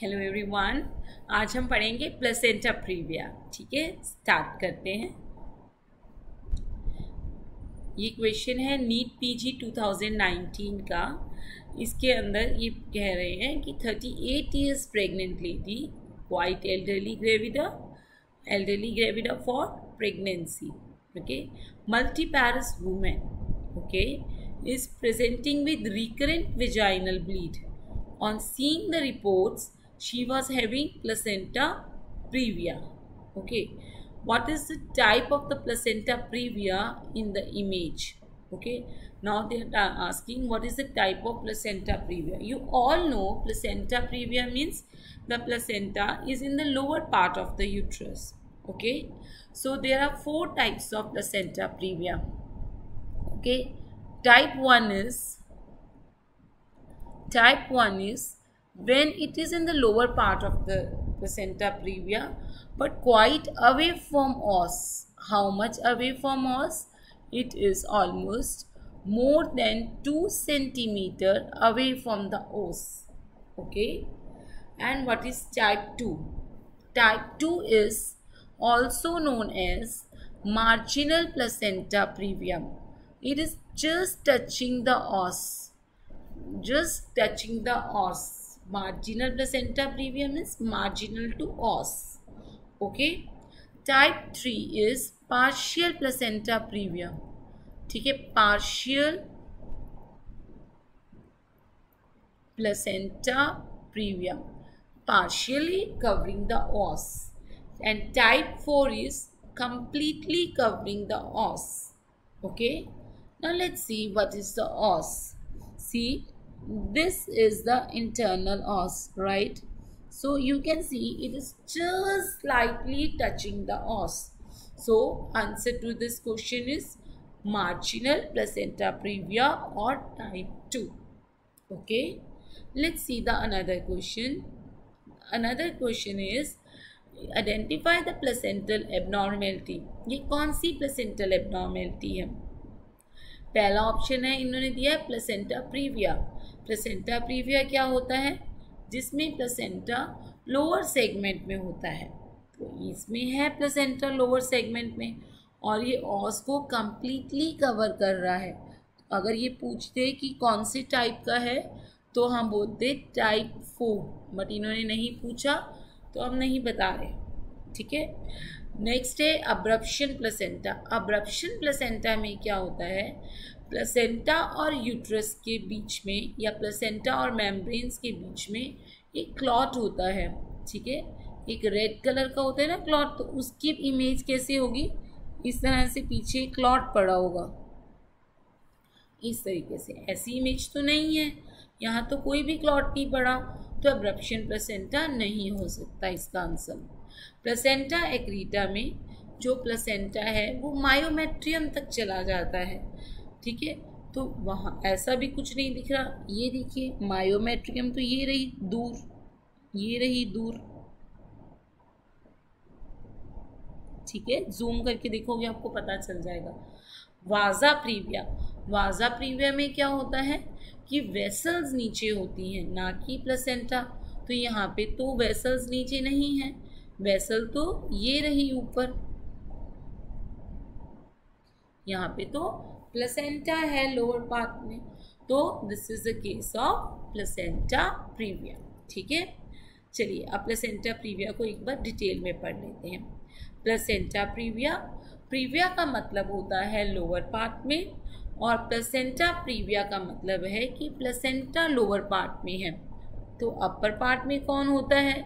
Hello everyone. आज हम पढ़ेंगे प्लेसेंटा प्रीविया। ठीक है, स्टार्ट करते हैं। ये क्वेश्चन है नीट पीजी 2019 का। इसके अंदर ये कह रहे हैं कि 38 years pregnant lady quite elderly gravida for pregnancy, okay, multiparous woman, okay, is presenting with recurrent vaginal bleed. On seeing the reports, she was having placenta previa. Okay, what is the type of the placenta previa in the image? Okay, now they are asking what is the type of placenta previa. You all know placenta previa means the placenta is in the lower part of the uterus. Okay, so there are 4 types of placenta previa. Okay, type 1 is when it is in the lower part of the placenta previa but quite away from os. How much away from os? It is almost more than 2 centimeter away from the os. Okay, and what is type 2? Type 2 is also known as marginal placenta previa. It is just touching the os. Marginal placenta previa means marginal to os. Okay, type 3 is partial placenta previa. ठीक है, partial placenta previa, partially covering the os. And type 4 is completely covering the os. Okay, now let's see what is the os. See, this is the internal os, right? So you can see it is just slightly touching the os. So answer to this question is marginal placenta previa or type 2. Okay, let's see the another question. Another question is identify the placental abnormality. ये कौन सी placental abnormality है? पहला option है, इन्होंने दिया है placenta previa. Placenta previa क्या होता है? जिसमें प्लेसेंटा लोअर सेगमेंट में होता है। तो इसमें है प्लेसेंटा लोअर सेगमेंट में और ये ऑस को कंप्लीटली कवर कर रहा है। अगर ये पूछते कि कौन से टाइप का है तो हम बोलते टाइप 4, बट इन्होंने नहीं पूछा तो हम नहीं बता रहे। ठीक है, नेक्स्ट है अब्रप्शन प्लेसेंटा। अब्रप्शन प्लेसेंटा में क्या होता है? प्लेसेंटा और यूट्रस के बीच में या प्लेसेंटा और मेम्ब्रेन्स के बीच में एक क्लॉट होता है। ठीक है, एक रेड कलर का होता है ना क्लॉट, तो उसकी इमेज कैसे होगी? इस तरह से पीछे क्लॉट पड़ा होगा, इस तरीके से। ऐसी इमेज तो नहीं है, यहाँ तो कोई भी क्लॉट नहीं पड़ा, तो अब्रप्शन प्लेसेंटा नहीं हो सकता इसका आंसर। प्लेसेंटा एक्रीटा में जो प्लेसेंटा है वो मायोमेट्रियम तक चला जाता है। ठीक है, तो वहाँ ऐसा भी कुछ नहीं दिख रहा। ये देखिए मायोमेट्रियम तो ये रही दूर, ये रही दूर। ठीक है, जूम करके देखोगे आपको पता चल जाएगा। वाजा प्रीविया। वाजा प्रीविया में क्या होता है कि वेसल्स नीचे होती हैं, ना कि प्लेसेंटा। तो यहाँ पे तो वेसल्स नीचे नहीं है, वेसल तो ये रही ऊपर। यहाँ पे तो प्लेसेंटा है लोअर पार्ट में, तो this is the case of placenta previa. ठीक है, चलिए अब प्लेसेंटा प्रीविया को एक बार डिटेल में पढ़ लेते हैं। प्लेसेंटा प्रीविया, प्रीविया का मतलब होता है लोअर पार्ट में, और प्लेसेंटा प्रीविया का मतलब है कि प्लेसेंटा लोअर पार्ट में है। तो अपर पार्ट में कौन होता है?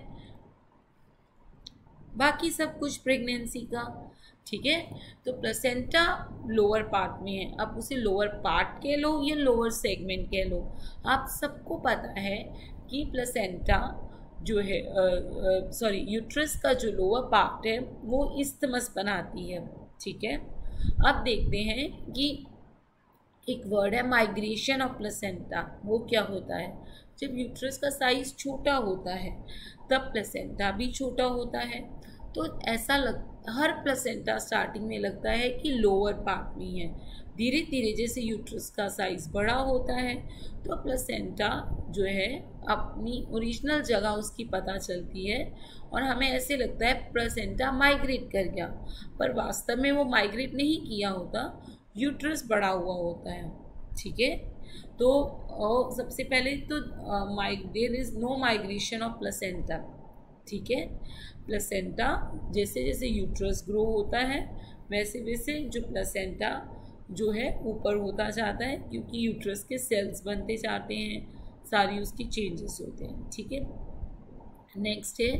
बाकी सब कुछ प्रेगनेंसी का। ठीक है, तो प्लेसेंटा लोअर पार्ट में है। अब उसे लोअर पार्ट कह लो या लोअर सेगमेंट कह लो, आप सबको पता है कि प्लेसेंटा जो है यूट्रस का जो लोअर पार्ट है वो इस्थमस बनाती है। ठीक है, अब देखते हैं कि एक वर्ड है माइग्रेशन ऑफ प्लेसेंटा। वो क्या होता है? जब यूट्रस का साइज छोटा होता है तब प्लेसेंटा भी छोटा होता है। तो ऐसा हर प्लेसेंटा स्टार्टिंग में लगता है कि लोअर पार्ट में है। धीरे धीरे जैसे यूट्रस का साइज बड़ा होता है तो प्लेसेंटा जो है अपनी ओरिजिनल जगह उसकी पता चलती है और हमें ऐसे लगता है प्लेसेंटा माइग्रेट कर गया, पर वास्तव में वो माइग्रेट नहीं किया होता, यूट्रस बड़ा हुआ होता है। ठीक है, तो सबसे पहले तो there is no migration of placenta. ठीक है, प्लेसेंटा जैसे जैसे यूट्रस ग्रो होता है वैसे वैसे जो प्लेसेंटा जो है ऊपर होता जाता है, क्योंकि यूट्रस के सेल्स बनते जाते हैं, सारी उसकी चेंजेस होते हैं। ठीक है, नेक्स्ट है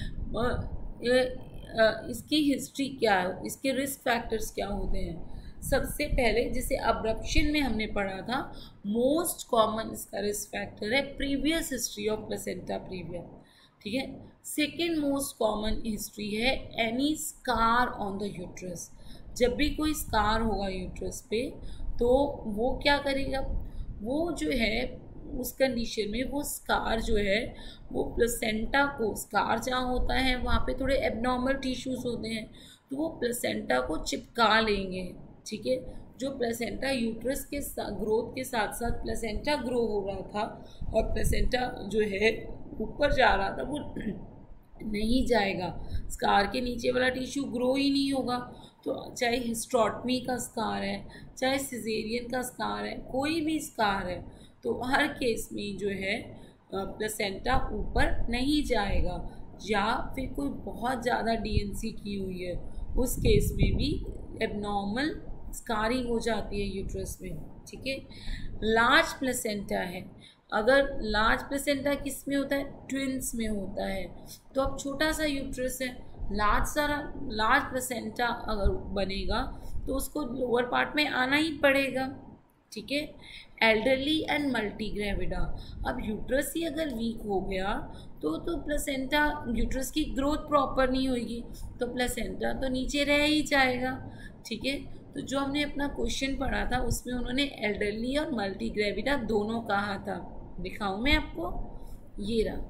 इसकी हिस्ट्री क्या है, इसके रिस्क फैक्टर्स क्या होते हैं। सबसे पहले जैसे अब्रप्शन में हमने पढ़ा था, मोस्ट कॉमन इसका रिस्क फैक्टर है previous history of placenta previa. ठीक है, सेकेंड मोस्ट कॉमन हिस्ट्री है any scar on the uterus. जब भी कोई स्कार होगा यूट्रस पे तो वो क्या करेगा, वो जो है उस कंडीशन में वो स्कार जो है वो प्लेसेंटा को, स्कार जहाँ होता है वहाँ पे थोड़े एबनॉर्मल टिश्यूज होते हैं तो वो प्लेसेंटा को चिपका लेंगे। ठीक है, जो प्लेसेंटा यूट्रस के ग्रोथ के साथ साथ प्लेसेंटा ग्रो हो रहा था और प्लेसेंटा जो है ऊपर जा रहा था वो नहीं जाएगा, स्कार के नीचे वाला टिश्यू ग्रो ही नहीं होगा। तो चाहे हिस्ट्रोटमी का स्कार है, चाहे सिजेरियन का स्कार है, कोई भी स्कार है, तो हर केस में जो है प्लेसेंटा ऊपर नहीं जाएगा। या फिर कोई बहुत ज़्यादा डीएनसी की हुई है उस केस में भी एबनॉर्मल स्कारिंग हो जाती है यूट्रस में। ठीक है, लार्ज प्लेसेंटा है, अगर लार्ज प्लेसेंटा किस में होता है, ट्विन्स में होता है। तो अब छोटा सा यूट्रस है, लार्ज प्लेसेंटा अगर बनेगा तो उसको लोअर पार्ट में आना ही पड़ेगा। ठीक है, एल्डरली एंड मल्टी ग्रेविडा, अब यूट्रस ही अगर वीक हो गया तो प्लेसेंटा, यूट्रस की ग्रोथ प्रॉपर नहीं होगी तो प्लेसेंटा तो नीचे रह ही जाएगा। ठीक है, तो जो हमने अपना क्वेश्चन पढ़ा था उसमें उन्होंने एल्डरली और मल्टी ग्रेविडा दोनों कहा था। दिखाऊं मैं आपको, ये रहा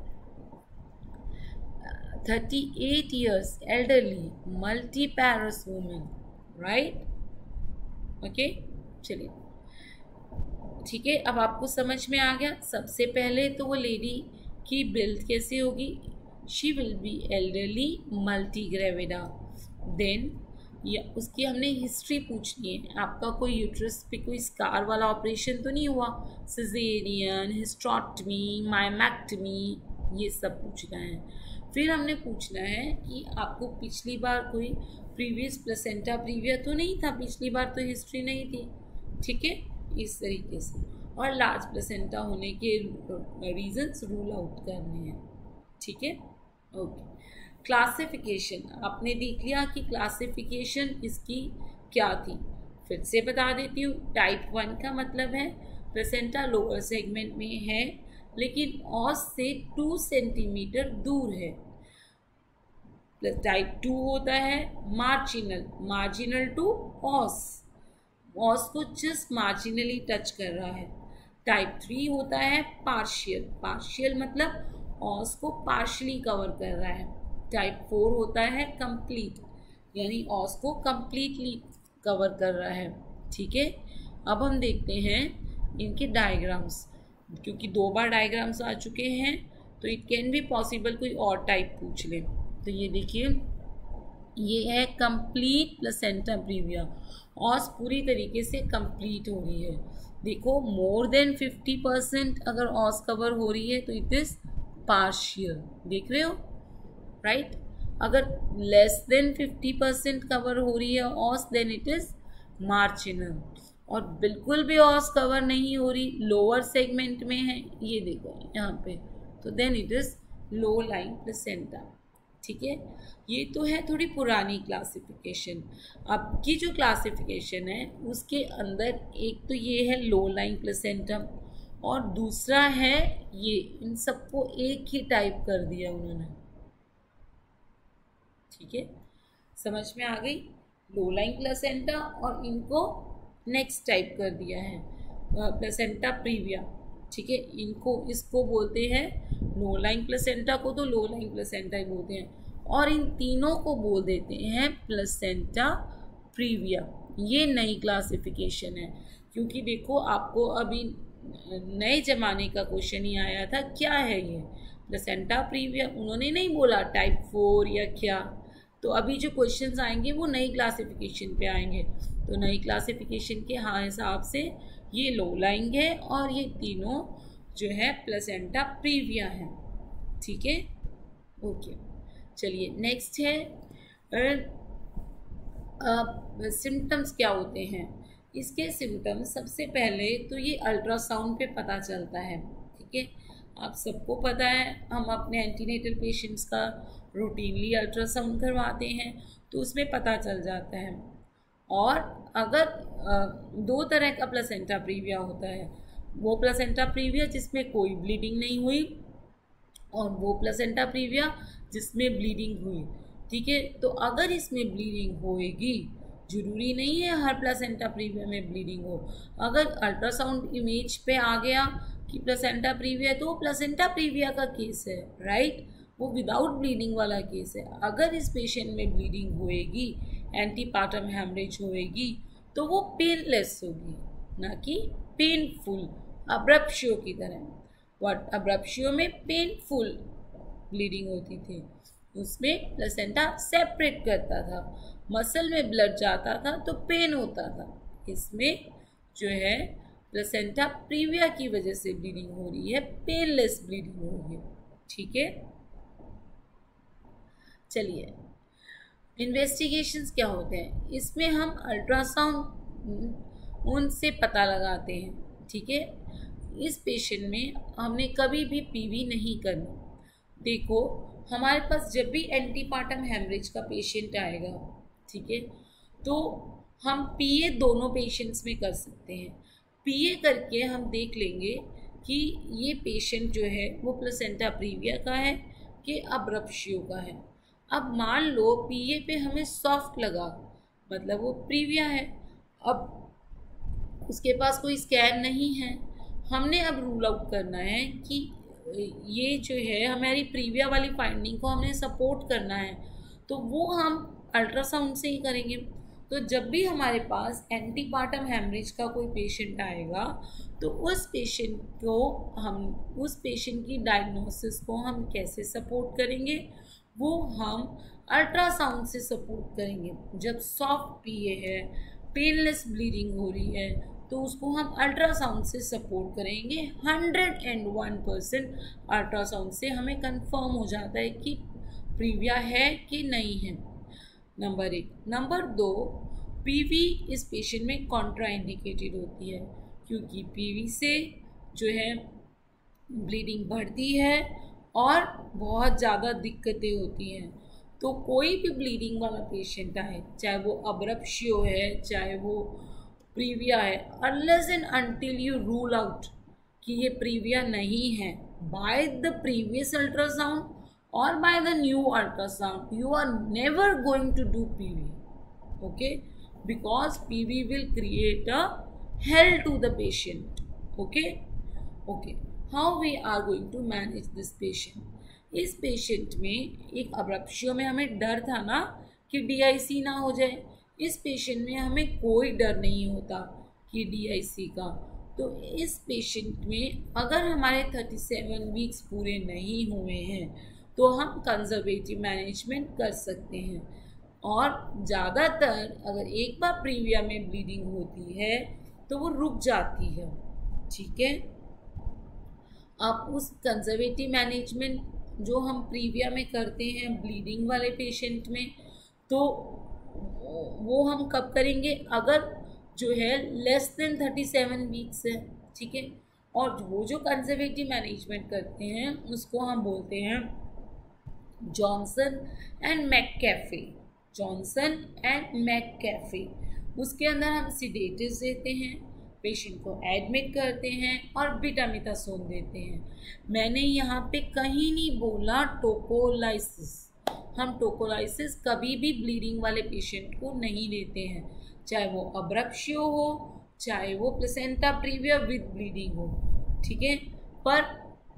38 years elderly multiparous woman, right. Okay, चलिए ठीक है, अब आपको समझ में आ गया। सबसे पहले तो वो लेडी की बिल्ड कैसे होगी, she will be elderly multi gravida. Then या उसकी हमने हिस्ट्री पूछनी है, आपका कोई यूट्रस पे कोई स्कार वाला ऑपरेशन तो नहीं हुआ, सिजेरियन, हिस्ट्रोटमी, माइमेक्टमी, ये सब पूछना है। फिर हमने पूछना है कि आपको पिछली बार कोई प्रीवियस प्लेसेंटा प्रीविया तो नहीं था, पिछली बार तो हिस्ट्री नहीं थी। ठीक है, इस तरीके से, और लार्ज प्लेसेंटा होने के रीजंस रूल आउट करने हैं। ठीक है, ओके। क्लासिफिकेशन आपने देख लिया कि क्लासिफिकेशन इसकी क्या थी, फिर से बता देती हूँ। टाइप 1 का मतलब है प्लेसेंटा लोअर सेगमेंट में है लेकिन ऑस से 2 सेंटीमीटर दूर है। टाइप 2 होता है मार्जिनल टू ऑस को जस्ट मार्जिनली टच कर रहा है। टाइप 3 होता है पार्शियल मतलब ऑस को पार्शली कवर कर रहा है। टाइप 4 होता है कंप्लीट, यानी ऑस को कंप्लीटली कवर कर रहा है। ठीक है, अब हम देखते हैं इनके डायग्राम्स, क्योंकि 2 बार डायग्राम्स आ चुके हैं तो इट कैन बी पॉसिबल कोई और टाइप पूछ ले। तो ये देखिए, ये है कंप्लीट प्लेसेंटा प्रीविया, ऑस पूरी तरीके से कंप्लीट हो रही है। देखो, मोर देन 50% अगर ऑस कवर हो रही है तो इट इज़ पार्शियल, देख रहे हो, राइट। अगर लेस देन 50% कवर हो रही है os then it is marginal, और बिल्कुल भी ऑस कवर नहीं हो रही, लोअर सेगमेंट में है, ये देखो यहाँ पे, तो then it is low lying placenta. ठीक है, ये तो है थोड़ी पुरानी क्लासिफिकेशन। अब की जो क्लासिफिकेशन है उसके अंदर एक तो ये है लो लाइन प्लेसेंटम और दूसरा है ये, इन सबको एक ही टाइप कर दिया उन्होंने। ठीक है, समझ में आ गई, लो लाइन प्लेसेंटा, और इनको नेक्स्ट टाइप कर दिया है प्लेसेंटा प्रीविया। ठीक है, इसको बोलते हैं लो लाइन प्लेसेंटा को तो लो लाइन प्लेसेंटा ही बोलते हैं, और इन तीनों को बोल देते हैं प्लेसेंटा प्रीविया। ये नई क्लासिफिकेशन है, क्योंकि देखो आपको अभी नए जमाने का क्वेश्चन ही आया था, क्या है ये प्लेसेंटा प्रीविया, उन्होंने नहीं बोला टाइप 4 या क्या। तो अभी जो क्वेश्चंस आएंगे वो नई क्लासिफिकेशन पे आएंगे। तो नई क्लासिफिकेशन के हिसाब से ये लो लाइंग है और ये तीनों जो है प्लेसेंटा प्रीविया है। ठीक है, ओके। चलिए नेक्स्ट है सिम्टम्स क्या होते हैं। इसके सिम्टम्स सबसे पहले तो ये अल्ट्रासाउंड पे पता चलता है। ठीक है, आप सबको पता है हम अपने एंटीनेटल पेशेंट्स का रूटीनली अल्ट्रासाउंड करवाते हैं, तो उसमें पता चल जाता है। और अगर दो तरह का प्लेसेंटा प्रीविया होता है, वो प्लेसेंटा प्रीविया जिसमें कोई ब्लीडिंग नहीं हुई और वो प्लेसेंटा प्रीविया जिसमें ब्लीडिंग हुई। ठीक है, तो अगर इसमें ब्लीडिंग होएगी, जरूरी नहीं है हर प्लेसेंटा प्रीविया में ब्लीडिंग हो। अगर अल्ट्रासाउंड इमेज पे आ गया कि प्लेसेंटा प्रीविया, तो वो प्लेसेंटा प्रीविया का केस है, राइट, वो विदाउट ब्लीडिंग वाला केस है। अगर इस पेशेंट में ब्लीडिंग होएगी, एंटीपार्टम हेमरेज होएगी, तो वो पेनलेस होगी, ना कि पेनफुल अब्रप्शियो की तरह। अब्रप्शियो में पेनफुल ब्लीडिंग होती थी, उसमें प्लेसेंटा सेपरेट करता था, मसल में ब्लड जाता था तो पेन होता था। इसमें जो है प्लेसेंटा प्रीविया की वजह से ब्लीडिंग हो रही है, पेनलेस ब्लीडिंग हो रही है। ठीक है, चलिए इन्वेस्टिगेशंस क्या होते हैं। इसमें हम अल्ट्रासाउंड उनसे पता लगाते हैं। ठीक है, इस पेशेंट में हमने कभी भी पीवी नहीं करना। देखो हमारे पास जब भी एंटीपार्टम हेमरेज का पेशेंट आएगा, ठीक है, तो हम पीए दोनों पेशेंट्स में कर सकते हैं। पीए करके हम देख लेंगे कि ये पेशेंट जो है वो प्लेसेंटा प्रीविया का है कि अब्रप्शियो का है। अब मान लो पीए पे हमें सॉफ्ट लगा, मतलब वो प्रीविया है, अब उसके पास कोई स्कैन नहीं है, हमने अब रूल आउट करना है कि ये जो है हमारी प्रीविया वाली फाइंडिंग को हमने सपोर्ट करना है, तो वो हम अल्ट्रासाउंड से ही करेंगे। तो जब भी हमारे पास एंटीपार्टम हेमरेज का कोई पेशेंट आएगा, तो उस पेशेंट की डायग्नोसिस को हम कैसे सपोर्ट करेंगे, वो हम अल्ट्रासाउंड से सपोर्ट करेंगे। जब सॉफ्ट पीए है, पेनलेस ब्लीडिंग हो रही है, तो उसको हम अल्ट्रासाउंड से सपोर्ट करेंगे। 101% अल्ट्रासाउंड से हमें कंफर्म हो जाता है कि प्रीविया है कि नहीं है, नंबर 1। नंबर 2, पीवी इस पेशेंट में कॉन्ट्राइंडिकेटेड होती है, क्योंकि पीवी से जो है ब्लीडिंग बढ़ती है और बहुत ज़्यादा दिक्कतें होती हैं। तो कोई भी ब्लीडिंग वाला पेशेंट आए, चाहे वो अब्रप्शियो है, चाहे वो प्रीविया है, unless and until you rule out कि ये प्रीविया नहीं है by the previous ultrasound or by the new ultrasound, you are never going to do PV, okay, because PV will create a hell to the patient. Okay, how we are going to manage this patient? इस patient में एक अब्रप्शियो में हमें डर था ना कि DIC ना हो जाए, इस पेशेंट में हमें कोई डर नहीं होता कि DIC का। तो इस पेशेंट में अगर हमारे 37 वीक्स पूरे नहीं हुए हैं, तो हम कंजर्वेटिव मैनेजमेंट कर सकते हैं। और ज़्यादातर अगर एक बार प्रीविया में ब्लीडिंग होती है तो वो रुक जाती है। ठीक है, आप उस कंजर्वेटिव मैनेजमेंट जो हम प्रीविया में करते हैं ब्लीडिंग वाले पेशेंट में, तो वो हम कब करेंगे, अगर जो है लेस देन 37 वीक्स है। ठीक है, और वो जो कंजर्वेटिव मैनेजमेंट करते हैं उसको हम बोलते हैं जॉनसन एंड मैककैफे। उसके अंदर हम सिडेटिव्स देते हैं, पेशेंट को एडमिट करते हैं और बीटामिथासोन देते हैं। मैंने यहाँ पे कहीं नहीं बोला टोकोलाइसिस। हम टोकोलाइसिस कभी भी ब्लीडिंग वाले पेशेंट को नहीं देते हैं, चाहे वो अब्रप्शियो हो, चाहे वो प्लेसेंटा प्रीविया विद ब्लीडिंग हो। ठीक है, पर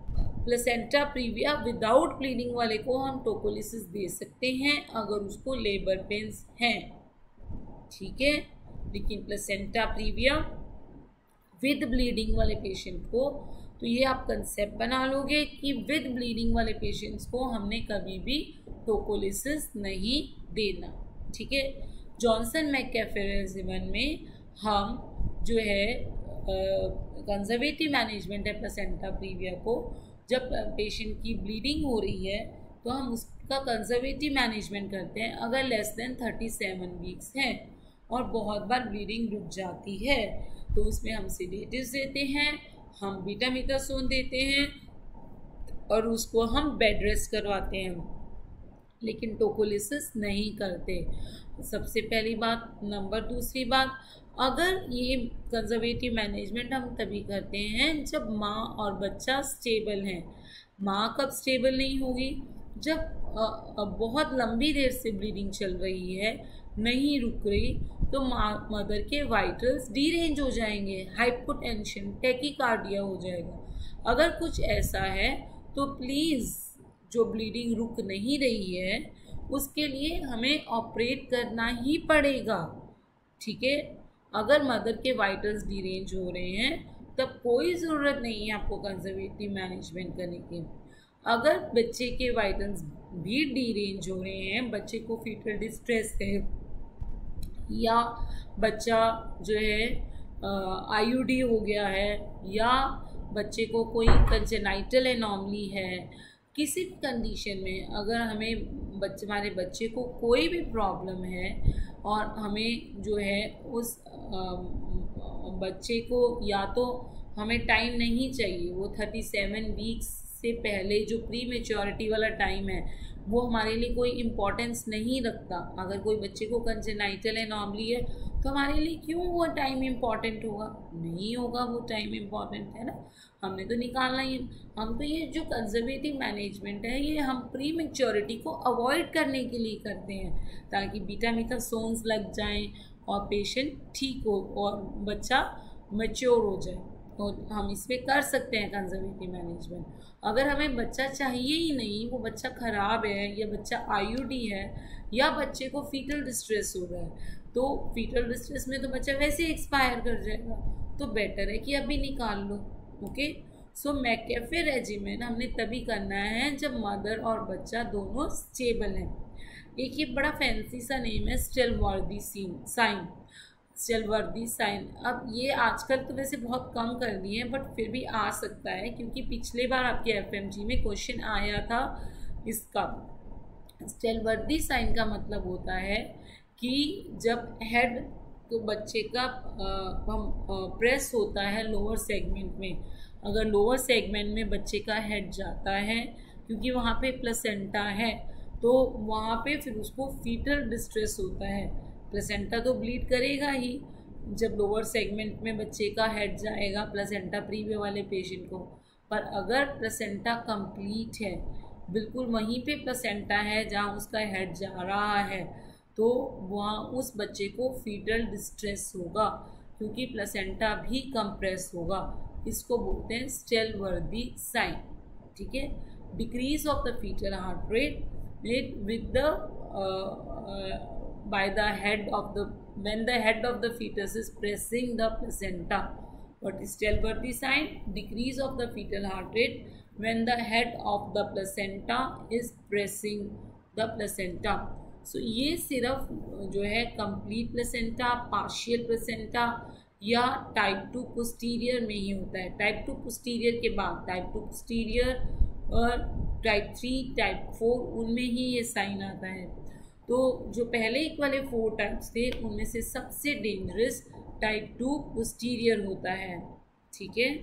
प्लेसेंटा प्रीविया विदाउट ब्लीडिंग वाले को हम टोकोलिसिस दे सकते हैं अगर उसको लेबर पेन्स हैं, ठीक है। लेकिन प्लेसेंटा प्रीविया विद ब्लीडिंग वाले पेशेंट को, तो ये आप कंसेप्ट बना लोगे कि विद ब्लीडिंग वाले पेशेंट्स को हमने कभी भी टोकोलिसिस नहीं देना, ठीक है। जॉनसन मैककेफे रेजिमेन में हम जो है कंजर्वेटिव मैनेजमेंट है प्लेसेंटा प्रीविया को, जब पेशेंट की ब्लीडिंग हो रही है तो हम उसका कंजर्वेटिव मैनेजमेंट करते हैं अगर लेस देन 37 वीक्स हैं और बहुत बार ब्लीडिंग रुक जाती है तो उसमें हम सेडेटिव्स देते हैं, हम बीटामिथासोन देते हैं और उसको हम बेड रेस्ट करवाते हैं, लेकिन टोकोलिसिस नहीं करते। सबसे पहली बात। नंबर दूसरी बात, अगर ये कंजर्वेटिव मैनेजमेंट हम तभी करते हैं जब माँ और बच्चा स्टेबल हैं। माँ कब स्टेबल नहीं होगी? जब बहुत लंबी देर से ब्लीडिंग चल रही है, नहीं रुक रही, तो मदर के वाइटल्स डीरेंज हो जाएंगे, हाइपोटेंशन, टैकीकार्डिया हो जाएगा। अगर कुछ ऐसा है तो प्लीज़ जो ब्लीडिंग रुक नहीं रही है उसके लिए हमें ऑपरेट करना ही पड़ेगा, ठीक है। अगर मदर के वाइटल्स डीरेंज हो रहे हैं तब कोई ज़रूरत नहीं है आपको कंजर्वेटिव मैनेजमेंट करने की। अगर बच्चे के वाइटल्स भी डीरेंज हो रहे हैं, बच्चे को फीटल डिस्ट्रेस है या बच्चा जो है आईयूडी हो गया है या बच्चे को कोई कंजेनाइटल एनॉमली है, किसी भी कंडीशन में अगर हमारे बच्चे को कोई भी प्रॉब्लम है और हमें जो है उस बच्चे को या तो हमें टाइम नहीं चाहिए, वो 37 वीक्स से पहले जो प्री मेच्योरिटी वाला टाइम है वो हमारे लिए कोई इम्पोर्टेंस नहीं रखता। अगर कोई बच्चे को कंजेनाइटल एनॉमली है तो हमारे लिए क्यों वो टाइम इम्पॉर्टेंट होगा? नहीं होगा, वो टाइम इम्पॉर्टेंट है ना, हमने तो निकालना ही। हम तो ये जो कंजर्वेटिव मैनेजमेंट है ये हम प्री मेच्योरिटी को अवॉइड करने के लिए करते हैं ताकि बीटामिथासोन्स लग जाएं और पेशेंट ठीक हो और बच्चा मैच्योर हो जाए, तो हम इस पर कर सकते हैं कंजर्वेटिव मैनेजमेंट। अगर हमें बच्चा चाहिए ही नहीं, वो बच्चा ख़राब है या बच्चा आईयूडी है या बच्चे को फीटल डिस्ट्रेस हो रहा है, तो फीटल डिस्ट्रेस में तो बच्चा वैसे एक्सपायर कर जाएगा, तो बेटर है कि अभी निकाल लो। ओके, सो मैककेफे रेजिमेन हमने तभी करना है जब मदर और बच्चा दोनों स्टेबल हैं। एक ये बड़ा फैंसी सा नेम है स्टेलवर्दी साइन, स्टेलवर्दी साइन। अब ये आजकल तो वैसे बहुत कम कर दिए हैं बट फिर भी आ सकता है क्योंकि पिछले बार आपके एफएमजी में क्वेश्चन आया था इसका। स्टेलवर्दी साइन का मतलब होता है कि जब हेड तो बच्चे का प्रेस होता है लोअर सेगमेंट में, अगर लोअर सेगमेंट में बच्चे का हेड जाता है क्योंकि वहाँ पे प्लेसेंटा है तो वहाँ पे फिर उसको फीटल डिस्ट्रेस होता है। प्लेसेंटा तो ब्लीड करेगा ही जब लोअर सेगमेंट में बच्चे का हेड जाएगा प्लेसेंटा प्रीविया वाले पेशेंट को, पर अगर प्लेसेंटा कंप्लीट है, बिल्कुल वहीं पे प्लेसेंटा है जहाँ उसका हेड जा रहा है, तो वहाँ उस बच्चे को फीटल डिस्ट्रेस होगा क्योंकि प्लेसेंटा भी कंप्रेस होगा। इसको बोलते हैं स्टेलवर्दी साइन, ठीक है। Decrease of the fetal heart rate with the by the head of the when the head of the fetus is pressing the placenta. What is Stelworthy sign? Decrease of the fetal heart rate when the head of the placenta is pressing the placenta. So ये सिर्फ जो है complete placenta, partial placenta या type 2 posterior में ही होता है। Type 2 posterior के बाद टाइप 2 पोस्टीरियर और टाइप 3, टाइप 4 उनमें ही ये साइन आता है। तो जो पहले एक वाले 4 टाइप्स थे उनमें से सबसे डेंजरस टाइप 2 पोस्टीरियर होता है, ठीक है।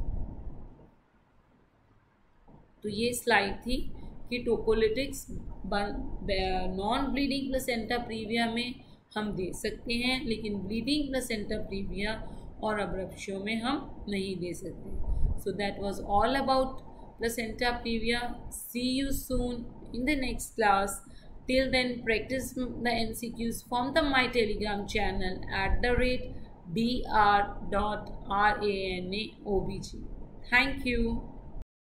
तो ये स्लाइड थी कि tocolytics non bleeding placenta previa में हम दे सकते हैं लेकिन ब्लीडिंग प्लेसेंटा प्रीविया और अब्रप्शियो में हम नहीं दे सकते। So that was all about placenta previa. See you soon in the next class. Till then, practice the MCQs from my Telegram channel @dr.ranaobg. Thank you.